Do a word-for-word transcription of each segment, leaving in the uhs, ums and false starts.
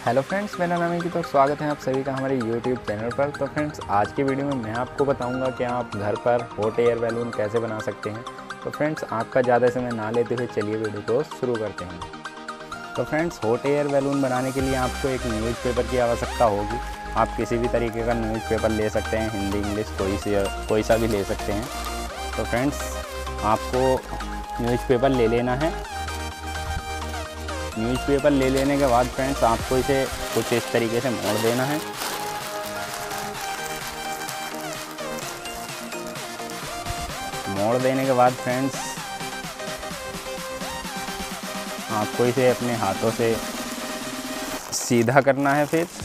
Hello friends, मेरा नाम है कि तो स्वागत है आप सभी का हमारे यूट्यूब चैनल पर। तो फ्रेंड्स, आज की वीडियो में मैं आपको बताऊंगा कि आप घर पर हॉट एयर बैलून कैसे बना सकते हैं। तो फ्रेंड्स, आपका ज़्यादा समय ना लेते हुए चलिए वीडियो को शुरू करते हैं। तो फ्रेंड्स, हॉट एयर बैलून बनाने के लिए आपको एक न्यूज़पेपर की आवश्यकता होगी। आप किसी भी तरीके का न्यूज़पेपर ले सकते हैं, हिंदी इंग्लिश कोई सी कोई सा भी ले सकते हैं। तो फ्रेंड्स, आपको न्यूज़पेपर ले लेना है। न्यूज़पेपर ले लेने के बाद फ्रेंड्स, आपको इसे कुछ इस तरीके से मोड़ देना है। मोड़ देने के बाद फ्रेंड्स, आपको इसे अपने हाथों से सीधा करना है। फिर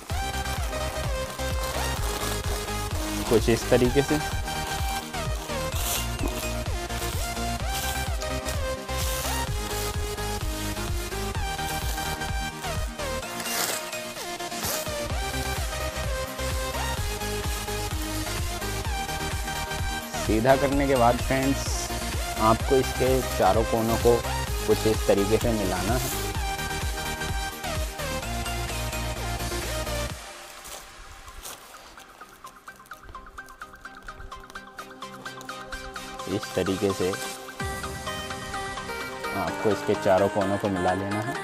कुछ इस तरीके से सीधा करने के बाद फ्रेंड्स, आपको इसके चारों कोनों को कुछ इस तरीके से मिलाना है। इस तरीके से आपको इसके चारों कोनों को मिला लेना है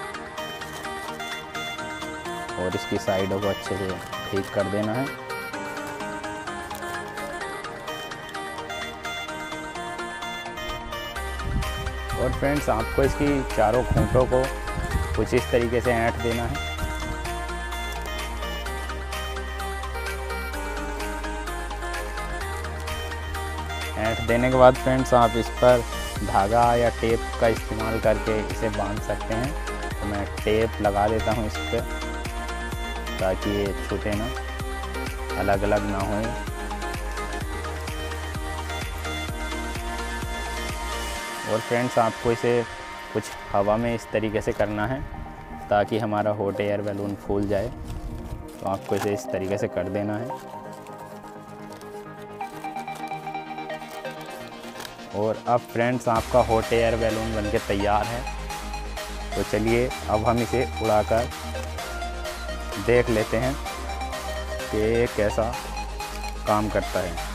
और इसकी साइडों को अच्छे से ठीक कर देना है। और फ्रेंड्स, आपको इसकी चारों खूंटों को कुछ इस तरीके से ऐंठ देना है। ऐंठ देने के बाद फ्रेंड्स, आप इस पर धागा या टेप का इस्तेमाल करके इसे बांध सकते हैं। तो मैं टेप लगा देता हूँ इस पर, ताकि ये छूटे ना, अलग अलग ना हो। और फ्रेंड्स, आपको इसे कुछ हवा में इस तरीके से करना है ताकि हमारा हॉट एयर बैलून फूल जाए। तो आपको इसे इस तरीके से कर देना है। और अब फ्रेंड्स, आपका हॉट एयर बैलून बनके तैयार है। तो चलिए अब हम इसे उड़ाकर देख लेते हैं कि ये कैसा काम करता है।